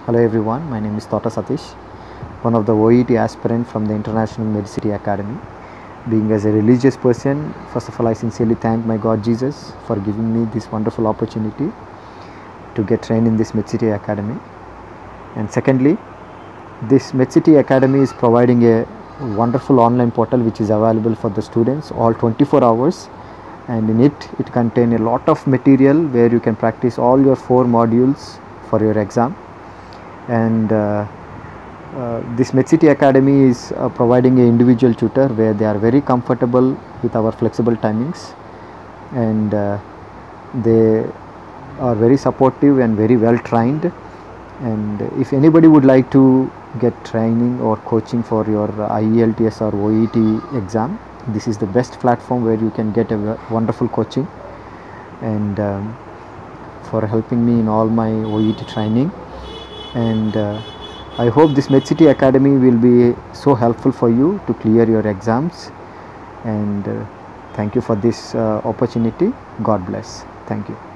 Hello everyone, my name is Tota Satish, one of the OET aspirant from the International Medcity Academy. Being as a religious person, first of all I sincerely thank my God Jesus for giving me this wonderful opportunity to get trained in this Medcity Academy. And secondly, this Medcity Academy is providing a wonderful online portal which is available for the students all 24 hours, and in it contains a lot of material where you can practice all your 4 modules for your exam. And this Medcity Academy is providing an individual tutor where they are very comfortable with our flexible timings, and they are very supportive and very well trained. And if anybody would like to get training or coaching for your IELTS or OET exam, this is the best platform where you can get a wonderful coaching, and for helping me in all my OET training. And I hope this Medcity Academy will be so helpful for you to clear your exams. And thank you for this opportunity. God bless. Thank you.